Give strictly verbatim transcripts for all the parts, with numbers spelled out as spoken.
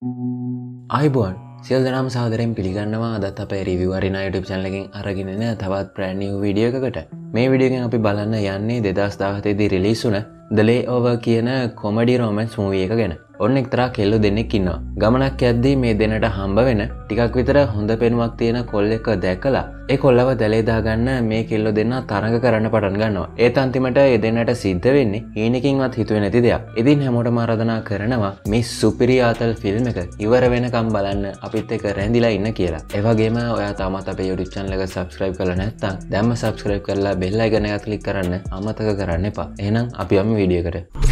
අයිබෝන් සියලු දෙනාම සාදරයෙන් පිළිගන්නවා අදත් අපේ රිවිව් අරිනා YouTube channel එකෙන් අරගෙන එන තවත් brand new video එකකට. මේ වීඩියෝ එකෙන් අපි බලන්න යන්නේ දෙදාස් දාහතේ දී රිලීස් වුණ The Layover කියන comedy romance movie එක ගැන. ඔන්න එක්තරා කෙල්ලෝ දෙන්නෙක් ඉන්නවා. ගමනක් යද්දී මේ දෙන්නට හම්බ වෙන ටිකක් විතර හොඳ පෙනුමක් තියෙන කොල්ලෙක්ව දැකලා ඒ කොල්ලව දැලේ දාගන්න මේ කෙල්ලෝ දෙන්න තරඟ කරන්න පටන් ගන්නවා. ඒත් අන්තිමට ඒ දෙන්නට සිද්ධ වෙන්නේ හීනකින්වත් හිතුවේ නැති දෙයක්. ඉතින් හැමෝටම ආරාධනා කරනවා මේ සුපිරි ආතල් ෆිල්ම් එක ඉවර වෙනකම් බලන්න අපිත් එක්ක රැඳිලා ඉන්න කියලා. ඒ වගේම ඔයා තාමත් අපේ YouTube channel එක subscribe කරලා නැත්නම් දැන්ම subscribe කරලා bell icon එක click කරන්න අමතක කරන්න එපා. එහෙනම් අපි යමු වීඩියෝ එකට.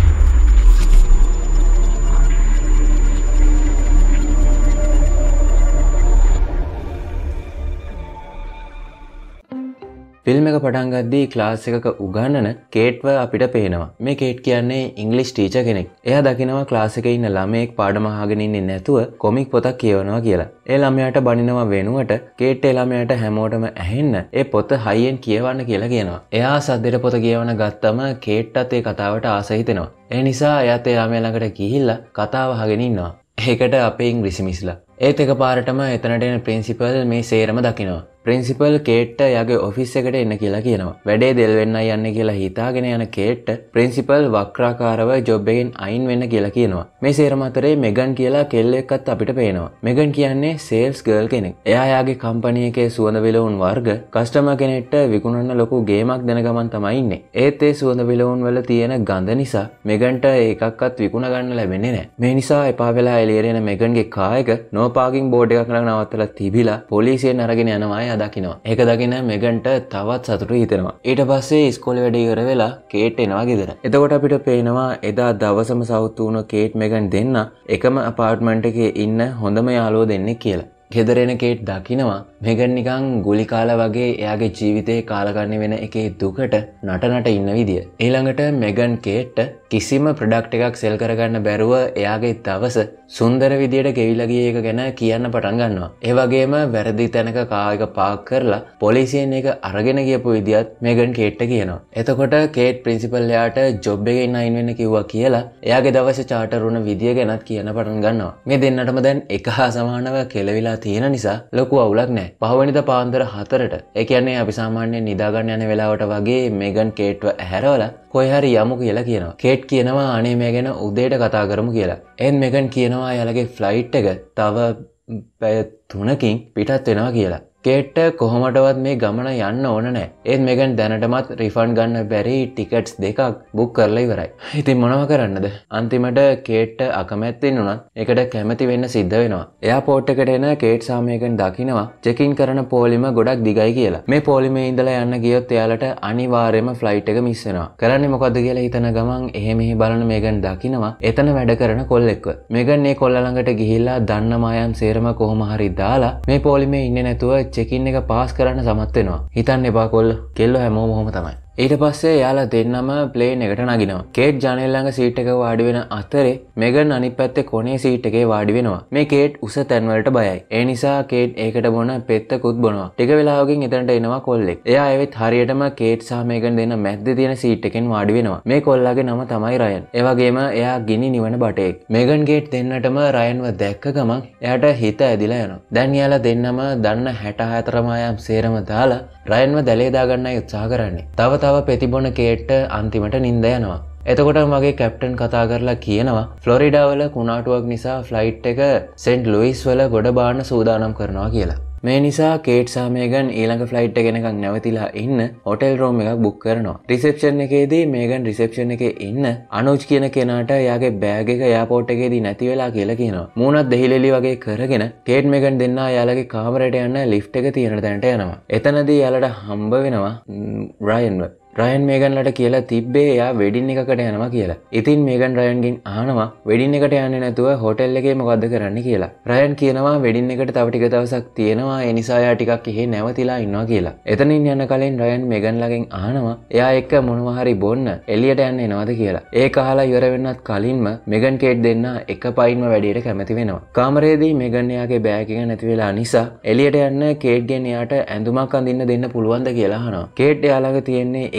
ෆිල්ම් එක පටන් ගද්දී ක්ලාස් එකක උගන්වන කේට්ව අපිට පේනවා. මේ කේට් කියන්නේ ඉංග්‍රීසි ටීචර් කෙනෙක්. එයා දකිනවා ක්ලාස් එකේ ඉන්න ළමයෙක් පාඩම අහගෙන ඉන්නේ නැතුව කොමික් පොතක් කියවනවා කියලා. ඒ ළමයාට බනිනවා වෙනුවට කේට් ඒ ළමයාට හැමෝටම ඇහෙන්න ඒ පොත හයියෙන් කියවන්න කියලා කියනවා. එයා සද්දෙට පොත කියවන ගත්තම කේට්ටත් ඒ කතාවට ආස හිතෙනවා. ඒ නිසා එයාත් ඒ ළමයා ළඟට ගිහිල්ලා කතාව අහගෙන ඉන්නවා. ඒකට අපේ ඉංග්‍රීසි මිස්ලා. ඒත් එකපාරටම එතනට එන ප්‍රින්සිපල් මේ සේරම දකිනවා. ප්‍රින්සිපල් කේට්ට යාගේ ඔෆිස් එකට එන්න කියලා කියනවා. වැඩේ දෙල් වෙන්නයි යන්නේ කියලා හිතාගෙන යන කේට්ට ප්‍රින්සිපල් වක්‍රාකාරව ජොබ් එකෙන් අයින් වෙන්න කියලා කියනවා. මේ සේරම අතරේ මෙගන් කියලා කෙල්ලෙක්වත් අපිට පේනවා. මෙගන් කියන්නේ සේල්ස් ගර්ල් කෙනෙක්. එයා යාගේ කම්පැනි එකේ සුවඳ විලවුන් වර්ග කස්ටමර් කෙනෙක්ට විකුණන ලොකු ගේමක් දෙන ගමන් තමයි ඉන්නේ. ඒත් ඒ සුවඳ විලවුන් වල තියෙන ගඳ නිසා මෙගන්ට ඒකක්වත් විකුණ ගන්න ලැබෙන්නේ නැහැ. මේ නිසා එපා වෙලා එළියට එන මෙගන්ගේ කාර් එක නෝ පාකින් බෝඩ් එකක් ළඟ නවත්තලා තිබිලා පොලිසියෙන් අරගෙන යනවා. දකිනවා. ඒක දකින මෙගන්ට තවත් සතුටු හිතෙනවා. ඊට පස්සේ ඉස්කෝලේ වැඩ ඉවර වෙලා කේට් එනවා ගෙදර. එතකොට අපිට පේනවා එදා දවසම සවුත් වුණ කේට් මෙගන් දෙන්න එකම අපාර්ට්මන්ට් එකේ ඉන්න හොඳම යාළුවෝ දෙන්නෙක් කියලා. ගෙදර එන කේට් දකිනවා මෙගන් නිකන් ගුලි කාලා වගේ එයාගේ ජීවිතේ කාලකන්ණි වෙන එකේ දුකට නටනට ඉන්න විදිය. ඊළඟට මෙගන් කේට්ට කිසිම ප්‍රොඩක්ට් එකක් සෙල් කරගන්න බැරුව එයාගේ දවස සුන්දර විදියට ගෙවිලා ගිය එක ගැන කියන්න පටන් ගන්නවා. ඒ වගේම වැරදි තැනක කාර් එක පාක් කරලා පොලිසියෙන් ඒක අරගෙන ගියපු විදියත් මෙගන් කේට්ට කියනවා. එතකොට කේට් ප්‍රින්සිපල් එයාට ජොබ් එකෙන් අයින් වෙන්න කිව්වා කියලා එයාගේ දවසේ චාටර් වුණ විදිය ගැනත් කියන්න පටන් ගන්නවා. මේ දෙන්නටම දැන් එක හා සමානව කෙලවිලා තියෙන නිසා ලොකු අවුලක් නැහැ. පහවෙනිදා පාන්දර හතරට ඒ කියන්නේ අපි සාමාන්‍යයෙන් නිදා ගන්න යන වෙලාවට වගේ මෙගන් කේට්ව ඇහැරවලා කොයි හරි යමු කියලා කියනවා. කේට් කියනවා අනේ මේ ගැන උදේට කතා කරමු කියලා. එන් මෙගන් කියනවා එයාලගේ ෆ්ලයිට් එක තව පැය තුනකින් පිටත් වෙනවා කියලා. කේට්ට කොහොමඩවත් මේ ගමන යන්න ඕන නැහැ. ඒත් මෙගන් දැනටමත් රිෆන්ඩ් ගන්න බැරි ටිකට්ස් දෙකක් බුක් කරලා ඉවරයි. ඉතින් මොනව කරන්නද? අන්තිමට කේට්ට අකමැත්තෙන් උනත් ඒකට කැමති වෙන්න සිද්ධ වෙනවා. එයාපෝට් එකට එන කේට් සහ මෙගන් දකිනවා චෙකින් කරන පොලිම ගොඩක් දිගයි කියලා. මේ පොලිමේ ඉඳලා යන්න ගියොත් එයාලට අනිවාර්යයෙන්ම ෆ්ලයිට් එක මිස් වෙනවා. කරන්නේ මොකද්ද කියලා හිතන ගමන් එහෙ මෙහෙ බලන මෙගන් දකිනවා එතන වැඩ කරන කොල්ලෙක්ව. මෙගන් මේ කොල්ල ළඟට ගිහිල්ලා දන්න මායම් සේරම කොහොම හරි දාලා මේ පොලිමේ ඉන්නේ නැතුව චෙකින් එක පාස් කරන්න සමත් වෙනවා. හිතන්න එපා කොල්ලෝ. කෙල්ලෝ හැමෝම ඔහොම තමයි. ඊට පස්සේ යාලා දෙන්නම ප්ලේන් එකට නගිනවා. කේට් ජනෙල් ළඟ සීට් එක වාඩි වෙන අතරේ මෙගන් අනිත් පැත්තේ කොනේ සීට් එකේ වාඩි වෙනවා. මේ කේට් උස තැන් වලට බයයි. ඒ නිසා කේට් ඒකට බොන පෙත්තකුත් බොනවා. ටික වෙලාවකින් එතනට එනවා කොල්ලෙක්. එයා ඇවිත් හරියටම කේට් සහ මෙගන් දෙන්න මැද්දේ තියෙන සීට් එකෙන් වාඩි වෙනවා. මේ කොල්ලාගේ නම තමයි රයන්. ඒ වගේම එයා ගිනි නිවන බටෙක්. මෙගන් කේට් දෙන්නටම රයන්ව දැක්ක ගමන් එයාට හිත ඇදිලා යනවා. දැන් යාලා දෙන්නම දන්න හැට හතර මායම් සේරම දාලා රයන්ව දැලේ දාගන්නයි උත්සාහ කරන්නේ. තව තව පෙතිබොන කේට්ට අන්තිමට නිින්ද යනවා. එතකොට මගේ කැප්ටන් කතා කරලා කියනවා ෆ්ලොරිඩා වල කුණාටුවක් නිසා ෆ්ලයිට් එක සෙන්ට් ලුයිස් වල ගොඩ බාන්න සූදානම් කරනවා කියලා. මේ නිසා කේට් සහ මෙගන් ඊළඟ ෆ්ලයිට් එක එනකන් නැවතිලා ඉන්න හොටෙල් රූම් එකක් බුක් කරනවා. රිසෙප්ෂන් එකේදී මෙගන් රිසෙප්ෂන් එකේ ඉන්න අනුජ් කියන කෙනාට එයාගේ බෑග් එක එයාපෝට් එකේදී නැති වෙලා කියලා කියනවා. මූණත් දෙහිලෙලි වගේ කරගෙන කේට් මෙගන් දෙන්නා එයාලගේ කාමරයට යන්න ලිෆ්ට් එක තියෙන තැනට යනවා. එතනදී එයාලට හම්බ වෙනවා රයන්ව. රයන් මේගන්ලට කියලා තිබ්බේ එයා වෙඩින් එකකට යනවා කියලා. ඉතින් මේගන් රයන්ගෙන් අහනවා වෙඩින් එකට යන්නේ නැතුව හොටෙල් එකේ මොකද්ද කරන්න කියලා. රයන් කියනවා වෙඩින් එකට තව ටික දවසක් තියෙනවා ඒ නිසා එයා ටිකක් එහෙ නැවතිලා ඉන්නවා කියලා. එතනින් යන කලින් රයන් මේගන්ලගෙන් අහනවා එයා එක්ක මොනවා හරි බොන්න එළියට යන්න එනවද කියලා. ඒක අහලා ඉවර වෙන්නත් කලින්ම මේගන් කේට් දෙන්න එක පයින්ම වැඩියට කැමති වෙනවා. කාමරේදී මේගන් එයාගේ බෑග් එක නැති වෙලා නිසා එළියට යන්න කේට්ගෙන් එයාට ඇඳුමක් අඳින්න දෙන්න පුළුවන්ද කියලා අහනවා. කේට් එයා ළඟ තියෙන්නේ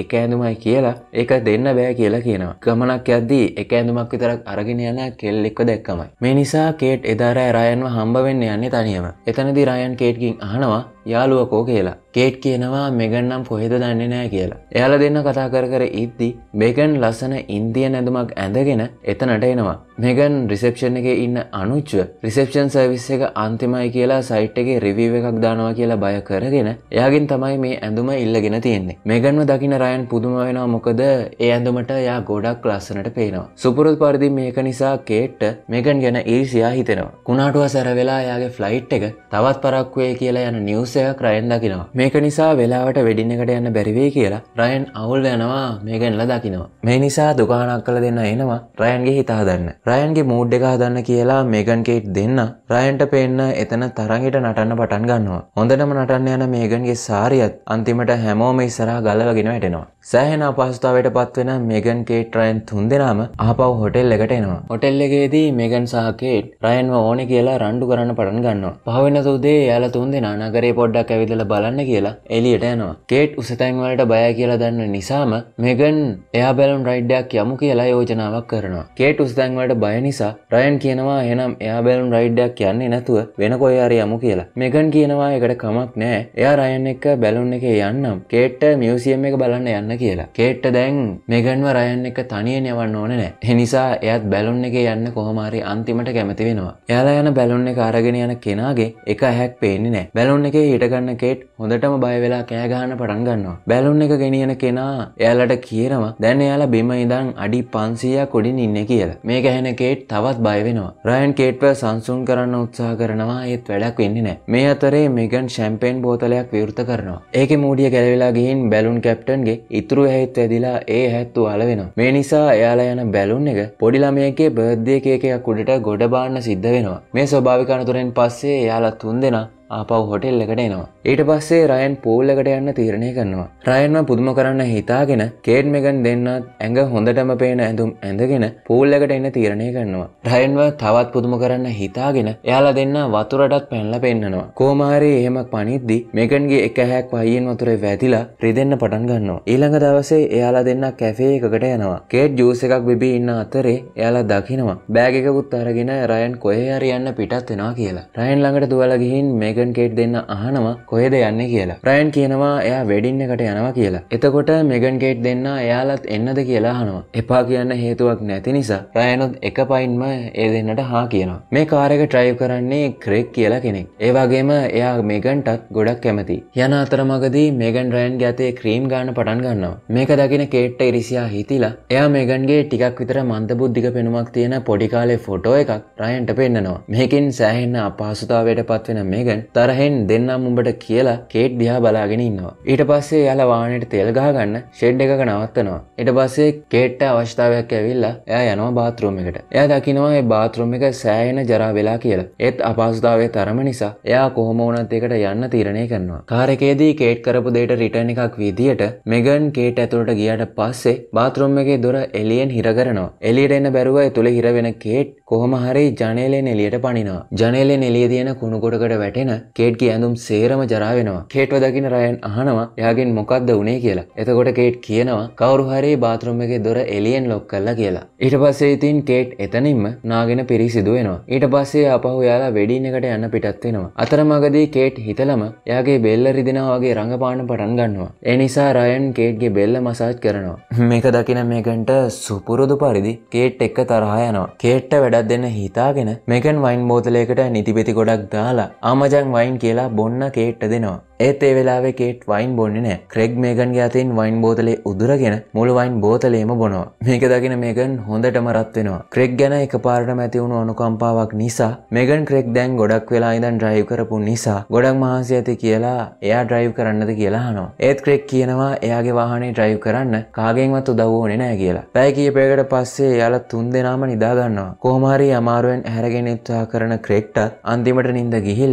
එක ඇඳුමයි කියලා ඒක දෙන්න බෑ කියලා කියනවා. ගමනක් යද්දී එක ඇඳුමක් විතරක් අරගෙන යන කෙල්ලෙක්ව දැක්කමයි. මේ නිසා කේට් එදා රෑ රයන්ව හම්බ වෙන්න යන්නේ තනියම. එතනදී රයන් කේට්ගෙන් අහනවා යාළුවකෝ කියලා. කේට් කියනවා මෙගන් නම් කොහෙද දන්නේ නැහැ කියලා. එයාලා දෙන්න කතා කර කර ඉද්දි මෙගන් ලස්සන ඉන්දියන් ඇඳුමක් ඇඳගෙන එතනට එනවා. මෙගන් රිසෙප්ෂන් එකේ ඉන්න අනුච්ව රිසෙප්ෂන් සර්විස් එක අන්තිමයි කියලා සයිට් එකේ රිවිව් එකක් දානවා කියලා බය කරගෙන එයාගෙන් තමයි මේ ඇඳුම ඉල්ලගෙන තියෙන්නේ. මෙගන්ව දකින්න රයන් පුදුම වෙනවා. මොකද ඒ ඇඳුමට එයා ගොඩක් ලස්සනට පේනවා. සුපුරුදු පරිදි මේක නිසා කේට්ට මෙගන් ගැන ඊර්ෂ්‍යා හිතෙනවා. කුණාටුව සැර වෙලා එයාගේ ෆ්ලයිට් එක තවත් පරක්කු වෙයි කියලා යන නිවුස් එකක් රයන් දකිනවා. මේක නිසා වෙලාවට වෙඩින් එකට යන්න බැරි වෙයි කියලා රයන් අවුල් වෙනවා මෙගන්ලා දකිනවා. මේ නිසා දුකානක් කළ දෙන්න එනවා රයන්ගේ හිත හදන්න. රයන්ගේ මූඩ් එක හදන්න කියලා මේගන් කේට් දෙන්න රයන්ට පේන්න එතන තරඟෙට නටන්න පටන් ගන්නවා. හොඳටම නටන්න යන මේගන්ගේ සාරියත් අන්තිමට හැමෝම ඉස්සරහා ගලවගෙන වැටෙනවා. සෑහෙන අපහසුතාවයට පත් වෙන මේගන් කේට් රයන් තුන්දෙනාම ආපහු හොටෙල් එකට එනවා. හොටෙල් එකේදී මේගන් සහ කේට් රයන්ව ඕනේ කියලා රණ්ඩු කරන්න පටන් ගන්නවා. පහවෙනි උදේ එයාලා තුන්දෙනා නගරේ පොඩ්ඩක් ඇවිදලා බලන්න කියලා එළියට යනවා. කේට් උසතැන් වලට බයයි කියලා දන්න නිසාම මේගන් එයා බැලුන් රයිඩ් එකක් යමු කියලා යෝජනාවක් කරනවා. කේට් උසතැන් වලට බය නිසා රයන් කියනවා එහෙනම් එයා බැලුන් රයිඩ් එකක් යන්නේ නැතුව වෙන කොහේ හරි යමු කියලා. මේගන් කියනවා ඒකට කමක් නැහැ. එයා රයන් එක්ක බැලුන් එකේ යන්නම්. කේට්ට මියුසියම් එක බලන්න යන්න කියලා. කේට්ට දැන් මේගන්ව රයන් එක්ක තනියෙන් යවන්න ඕනේ නැහැ. ඒ නිසා එයාත් බැලුන් එකේ යන්න කොහොම හරි අන්තිමට කැමති වෙනවා. එයාලා යන බැලුන් එක අරගෙන යන කෙනාගේ එක ඇහැක් පේන්නේ නැහැ. බැලුන් එකේ හිට ගන්න කේට් හොඳටම බය වෙලා කෑ ගහන්න පටන් ගන්නවා. බැලුන් එක ගෙනියන කෙනා එයාලට කියනවා දැන් එයාලා බිම ඉඳන් අඩි පන්සීයක් උඩින් ඉන්නේ කියලා. මේක ඇහෙන කේට් තවත් බය වෙනවා. රයන් කේට්ව සංසුන් කරන්න උත්සාහ කරනවා. ඒත් වැඩක් වෙන්නේ නැහැ. මේ අතරේ මෙගන් ෂැම්පේන් බෝතලයක් විවෘත කරනවා. ඒකේ මූඩිය ගැලවිලා ගිහින් බැලුන් කැප්ටන්ගේ ඉතුරු ඇහෙත් වැදිලා ඒ ඇහත් වල වෙනවා. මේ නිසා එයාලා යන බැලුන් එක පොඩි ළමයෙක්ගේ බර්ත්ඩේ කේක් එකක් උඩට ගොඩ බාන්න සිද්ධ වෙනවා. මේ ස්වභාවික අනතුරෙන් පස්සේ එයාලා තුන්දෙනා ආපහු හොටෙල් එකට එනවා. ඊට පස්සේ රයන් පූල් එකට යන්න තීරණය කරනවා. රයන්ව පුදුම කරන්න හිතාගෙන කේට් මෙගන් දෙන්නත් ඇඟ හොඳටම පේන ඇඳුම් ඇඳගෙන පූල් එකට එන්න තීරණය කරනවා. රයන්ව තවත් පුදුම කරන්න හිතාගෙන එයාලා දෙන්න වතුරටත් පැනලා පෙන්නනවා. කොහොම හරි එහෙම පනිද්දි මෙගන්ගේ එක ඇහැක් වහියෙන් වතුරේ වැදිලා රිදෙන්න පටන් ගන්නවා. ඊළඟ දවසේ එයාලා දෙන්න කැෆේ එකකට යනවා. කේට් ජූස් එකක් බිබී ඉන්න අතරේ එයාලා දකිනවා බෑග් එකකුත් අරගෙන රයන් කොහේ හරි යන්න පිටත් වෙනවා කියලා. රයන් ළඟට දුවලා ගිහින් මේගන් කේට් දෙන්න අහනවා කොහෙද යන්නේ කියලා. රයන් කියනවා එයා වෙඩින් එකට යනවා කියලා. එතකොට මේගන් කේට් දෙන්න එයාලත් එන්නද කියලා අහනවා. එපා කියන්න හේතුවක් නැති නිසා රයනුත් එක පයින්ම ඒ දෙන්නට හා කියනවා. මේ කාර් එක ඩ්‍රයිව් කරන්නේ ක්‍රෙග් කියලා කෙනෙක්. ඒ වගේම එයා මේගන්ටත් ගොඩක් කැමතියි. යන අතරමඟදී මේගන් රයන්ගේ අතේ ක්‍රීම් ගන්න පටන් ගන්නවා. මේක දකින කේට්ට ඉරිසියා හිතිලා එයා මේගන්ගේ ටිකක් විතර මන්දබුද්ධික පෙනුමක් තියෙන පොඩි කාලේ ෆොටෝ එකක් රයන්ට පෙන්නනවා. මේකෙන් සෑහෙන අපහසුතාවයට පත් වෙන මේගන් තරහෙන් දෙන්නම් උඹට කියලා කේට් දිහා බලාගෙන ඉන්නවා. ඊට පස්සේ එයාලා වාහනේට තෙල් ගහගන්න ෂෙඩ් එකක නවත්තනවා. ඊට පස්සේ කේට්ට අවශ්‍යතාවයක් ඇවිල්ලා එයා යනවා බාත්රූම් එකට. එයා දකිනවා මේ බාත්රූම් එක සෑහෙන ජරා වෙලා කියලා. ඒත් අපහසුතාවයේ තරම නිසා එයා කොහොම වුණත් ඒකට යන්න තීරණය කරනවා. කාර් එකේදී කේට් කරපු දෙයට රිටර්න් එකක් විදියට මෙගන් කේට් ඇතුළට ගියාට පස්සේ බාත්රූම් එකේ දොර එළියෙන් හිර කරනවා. එළියට එන්න බැරුව ඇතුළේ හිර වෙන කේට් කොහොම හරි ජනේලෙන් එළියට පනිනවා. ජනේලෙන් එළිය තියෙන කුණු කොටකට වැටෙන කේට්ගේ ඇඳුම් සේරම ජරා වෙනවා. කේට්ව දකින රයන් අහනවා එයාගෙන් මොකක්ද වුනේ කියලා. එතකොට කේට් කියනවා කවුරු හරි බාත්රූම් එකේ දොර එළියෙන් ලොක් කළා කියලා. ඊට පස්සේ ඉතින් කේට් එතනින්ම නාගෙන පිරිසිදු වෙනවා. ඊට පස්සේ ආපහු එයාලා වෙඩින් එකට යන්න පිටත් වෙනවා. අතරමඟදී කේට් හිතලම එයාගේ බෙල්ල රිදෙනවා වගේ රඟපාන්න පටන් ගන්නවා. ඒ නිසා රයන් කේට්ගේ බෙල්ල මසාජ් කරනවා. මේක දකින මේගන්ට සුපුරුදු පරිදි කේට් එක්ක තරහා යනවා. කේට්ට වැඩක් දෙන්න හිතාගෙන මේගන් වයින් බෝතලයකට නිතිපෙති ගොඩක් දාලා ආමජන් වයින් කියලා බොන්න කේට්ට දෙනවා. ඒත් ඒ වෙලාවේ කේට් වයින් බොන්නේ නැහැ. ක්‍රෙග් මේගන්ගේ අතින් වයින් බෝතලේ උදුරගෙන මුළු වයින් බෝතලේම බොනවා. මේක දකින මේගන් හොඳටම රත් වෙනවා. ක්‍රෙග් ගැන එකපාරටම ඇති වුණු අනුකම්පාවක් නිසා මේගන් ක්‍රෙග් දැන් ගොඩක් වෙලා ඉඳන් ඩ්‍රයිව් කරපු නිසා ගොඩක් මහන්සි ඇති කියලා එයා ඩ්‍රයිව් කරන්නද කියලා අහනවා. ඒත් ක්‍රෙග් කියනවා එයාගේ වාහනේ ඩ්‍රයිව් කරන්න කාගෙන්වත් උදව් ඕනේ නැහැ කියලා. පැය කිහිපයකට පස්සේ එයාලා තුන්දෙනාම නිදා ගන්නවා. කොහොම හරි අමාරුවෙන් ඇහැරගෙන උත්සාහ කරන ක්‍රෙග්ට අන්තිමට නිින්ද ගිහිල්ලා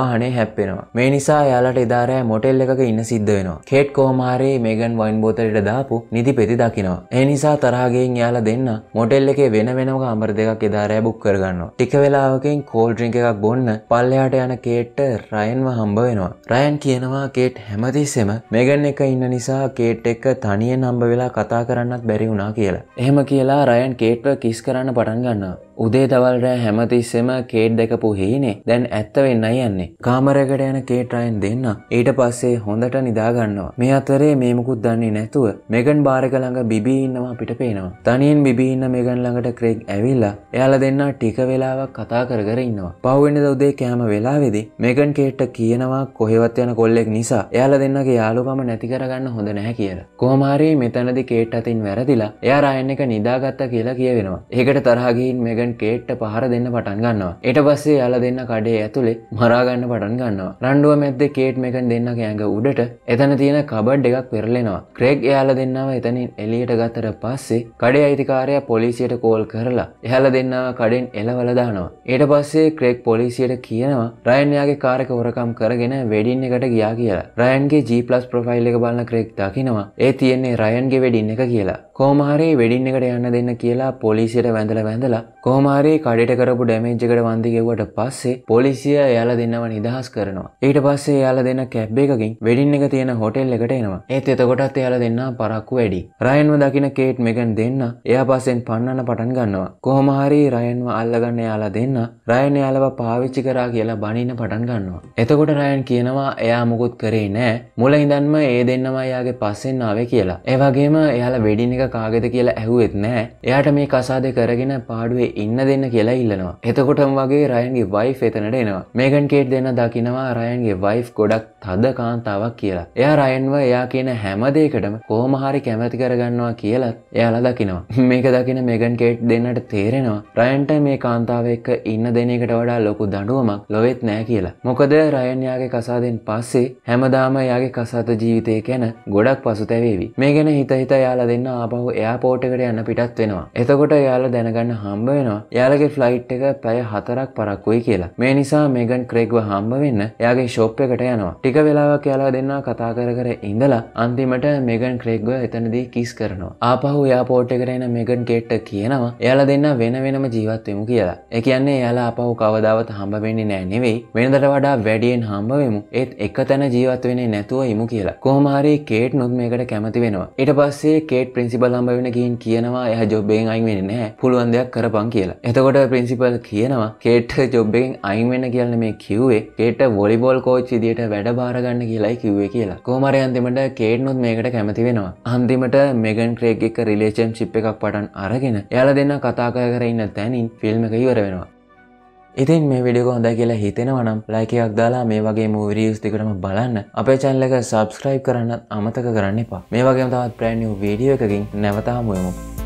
වාහනේ හැප්පෙනවා. මේ නිසා එයාලට එදා රෑ මොටෙල් එකක ඉන්න සිද්ධ වෙනවා. කේට් කොහොම හරි මේගන් වයින් බෝතලෙට දාපු නිදි පෙති දකිනවා. ඒ නිසා තරහා ගිහින් එයාලා දෙන්න මොටෙල් එකේ වෙන වෙනම කාමර දෙකක් එදා රෑ බුක් කරගන්නවා. ටික වෙලාවකින් කෝල්ඩ් ඩ්‍රින්ක් එකක් බොන්න පල්ලෙහාට යන කේට්ට රයන්ව හම්බ වෙනවා. රයන් කියනවා කේට් හැමතිස්සෙම මේගන් එක ඉන්න නිසා කේට් එක්ක තනියෙන් හම්බ වෙලා කතා කරන්නත් බැරි වුණා කියලා. එහෙම කියලා රයන් කේට්ව කිස් කරන්න පටන් ගන්නවා. උදේ දවල් රෑ හැමතිස්සෙම කේට් දැකපු හීනේ දැන් ඇත්ත වෙන්නයි යන්නේ. කාමරයකට යන කේට් රයන් දෙන්න ඊට පස්සේ හොඳට නිදා ගන්නවා. මේ අතරේ මේ මුකුත් දන්නේ නැතුව මේගන් බාර් එක ළඟ බිබී ඉන්නවා අපිට පේනවා. තනියෙන් බිබී ඉන්න මේගන් ළඟට ක්‍රේග් ඇවිල්ලා එයාලා දෙන්න ටික වෙලාවක් කතා කර කර ඉන්නවා. පහුවෙනිද උදේ කෑම වෙලාවේදී මේගන් කේට්ට කියනවා කොහෙවත් යන කොල්ලෙක් නිසා එයාලා දෙන්නගේ යාළුකම නැති කරගන්න හොඳ නැහැ කියලා. කොහොම හරි මෙතනදී කේට් අතින් වැරදිලා එයා රයන් එක නිදාගත්තා කියලා කියවෙනවා. ඒකට තරහා ගිහින් මේගන් කේට්ට පහර දෙන්න පටන් ගන්නවා. ඊට පස්සේ යාලා දෙන්න කඩේ ඇතුලේ මරා ගන්න පටන් ගන්නවා. රණ්ඩුව මැද්දේ කේට් මේගන් දෙන්නගේ ඇඟ උඩට එතන තියෙන කබඩ් එකක් පෙරලෙනවා. ක්‍රේග් එයාලා දෙන්නව එතනින් එළියට ගත්තට පස්සේ කඩේ අයිතිකාරයා පොලිසියට කෝල් කරලා එයාලා දෙන්නව කඩෙන් එලවලා දානවා. ඊට පස්සේ ක්‍රේග් පොලිසියට කියනවා රයන් යාගේ කාර් එක හොරකම් කරගෙන වෙඩින් එකට ගියා කියලා. රයන්ගේ G+ ප්‍රොෆයිල් එක බලන ක්‍රේග් දකිනවා ඒ තියෙන්නේ රයන්ගේ වෙඩින් එක කියලා. කොහොම හරි වෙඩින් එකට යන්න දෙන්න කියලා පොලිසියට වැඳලා වැඳලා කොහොම හරි කඩේට කරපු ඩැමේජ් එකට වන්දි ගෙවුවට පස්සේ පොලිසිය එයාලා දෙන්නව නිදහස් කරනවා. ඊට පස්සේ එයාලා දෙන්න කැබ් එකකින් වෙඩින් එක තියෙන හෝටල් එකට එනවා. ඒත් එතකොටත් එයාලා දෙන්න පරක්කු වැඩි. රයන්ව දකින කේට් මේගන් දෙන්න එයා පස්සෙන් පන්නන්න පටන් ගන්නවා. කොහොම හරි රයන්ව අල්ලගන්න එයාලා දෙන්න රයන් එයාලව පාවිච්චි කරා කියලා බනින්න පටන් ගන්නවා. එතකොට රයන් කියනවා එයා මුකුත් කරේ නෑ. මුල ඉඳන්ම ඒ දෙන්නම එයාගේ පස්සෙන් ආවේ කියලා. ඒ වගේම එයාලා වෙඩින් එක කාගේද කියලා ඇහුවෙත් නෑ. එයාට මේ කසාදේ කරගෙන පාඩුවේ ඉන්න දෙන්න කියලා ඉල්ලනවා. එතකොටම වගේ රයන්ගේ වයිෆ් එතනට එනවා. මේගන් කේට් දෙන්න දකිනවා රයන්ගේ වයිෆ් ගොඩක් තද කාන්තාවක් කියලා. එයා රයන්ව එයා කියන හැම දෙයකටම කොහොම හරි කැමති කරගන්නවා කියලත් එයාලා දකිනවා. මේක දකින මේගන් කේට් දෙන්නට තේරෙනවා රයන්ට මේ කාන්තාව එක්ක ඉන්න දෙන එකට වඩා ලොකු දඬුවමක් ලොවෙත් නෑ කියලා. මොකද රයන් යාගේ කසාදෙන් පස්සේ හැමදාම එයාගේ කසාද ජීවිතය ගැන ගොඩක් පසුතැවේවි. මේ ගැන හිත හිත එයාලා දෙන්න ආපහු එයාපෝට් එකට යන්න පිටත් වෙනවා. එතකොට එයාලා දැනගන්න හම්බ වෙනවා එයාලගේ ෆ්ලයිට් එක පැය හතරක් පරක්කුයි කියලා. මේ නිසා මේගන් ක්‍රේග්ව හම්බ වෙන්න එයාගේ ෂොප් එකට යනවා. ටික වෙලාවක් එයාලා දෙන්නා කතා කර කර ඉඳලා අන්තිමට මේගන් ක්‍රේග්ව එතනදී කිස් කරනවා. ආපහු එයාපෝට් එකට එන මේගන් කේට්ට කියනවා එයාලා දෙන්න වෙන වෙනම ජීවත් වෙමු කියලා. ඒ කියන්නේ එයාලා ආපහු කවදාවත් හම්බ වෙන්නේ නෑ නෙවෙයි වෙනදට වඩා වැඩියෙන් හම්බ වෙමු. ඒත් එක තැන ජීවත් වෙන්නේ නැතුව ඉමු කියලා. කොහොම හරි කේට් නුත් මේකට කැමති වෙනවා. ඊට පස්සේ කේට් ප්‍රින්සිපල් හම්බ වෙන ගිහින් කියනවා එයා ජොබ් එකෙන් අයින් වෙන්නේ නැහැ. පුළුවන් දෙයක් කරපන් කියලා. එතකොට ප්‍රින්සිපල් කියනවා කේට් ජොබ් එකෙන් අයින් වෙන්න කියලා නෙමෙයි කිව්වේ. කේට් වොලිබෝල් කෝච් විදියට වැඩ බාර ගන්න කියලායි කිව්වේ කියලා. කොහොම හරි අන්තිමට කේට් නුත් මේකට කැමති වෙනවා. අන්තිමට මේගන් ක්‍රේග් එක්ක රිලේෂන්ෂිප් එකක් පටන් අරගෙන එයාලා දෙන්න කතා කර කර ඉන්න තැනින් ෆිල්ම් එක ඉවර වෙනවා. ඉතින් මේ වීඩියෝ එක හොඳයි කියලා හිතෙනවා නම් ලයික් එකක් දාලා මේ වගේ මූවි රිවිව්ස් දෙකටම බලන්න. අපේ channel එක subscribe කරන්න අමතක කරන්න එපා. මේ වගේම තවත් brand new වීඩියෝ එකකින් නැවත හමු වෙමු.